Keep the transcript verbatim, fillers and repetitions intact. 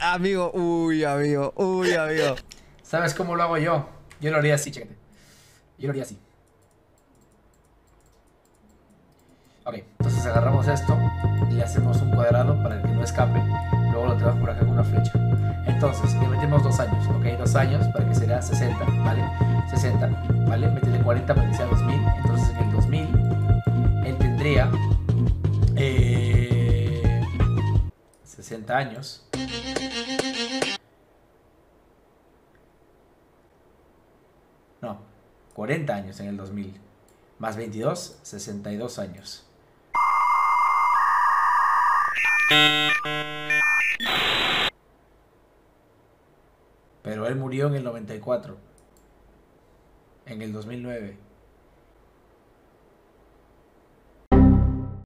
Amigo, uy, amigo, uy, amigo. ¿Sabes cómo lo hago yo? Yo lo haría así, chécate. Yo lo haría así. Ok, entonces agarramos esto y le hacemos un cuadrado para que no escape. Luego lo tenemos por acá con una flecha. Entonces, le metemos dos años, ok, dos años para que sea sesenta, ¿vale? sesenta, ¿vale? Métele cuarenta para que sea dos mil. Entonces, en el dos mil, él tendría eh, sesenta años. No, cuarenta años en el dos mil. Más veintidós, sesenta y dos años. Pero él murió en el noventa y cuatro. En el dos mil nueve.